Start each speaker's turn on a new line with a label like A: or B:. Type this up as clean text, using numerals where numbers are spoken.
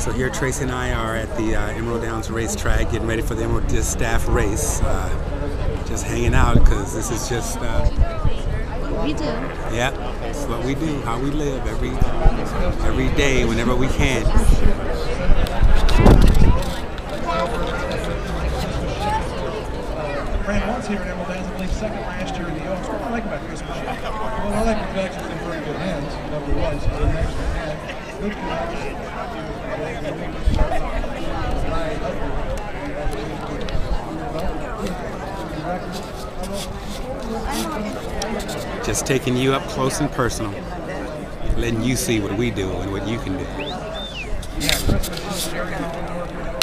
A: So here Tracy and I are at the Emerald Downs racetrack, getting ready for the Emerald Distaff race. Just hanging out because this is just
B: what we do.
A: Yeah, it's what we do, how we live every day, whenever we can.
C: Ran once here at Emerald Downs, I believe second last year in the Oaks. What do I like about Christmas? Well, I like the fact she's in pretty good hands, number one. She's in excellent hands. Good
A: Just taking you up close and personal, letting you see what we do and what you can do.
C: Yeah, Christmas is very hard work.